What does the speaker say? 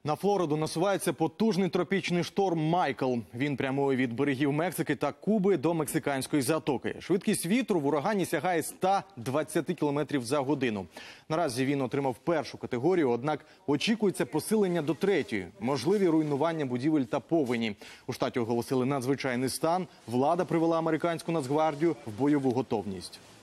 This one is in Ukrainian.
На Флориду насувається потужний тропічний шторм «Майкл». Він прямує від берегів Мексики та Куби до Мексиканської затоки. Швидкість вітру в урагані сягає 120 км за годину. Наразі він отримав першу категорію, однак очікується посилення до третьої. Можливі руйнування будівель та повені. У штаті оголосили надзвичайний стан. Влада привела американську Нацгвардію в бойову готовність.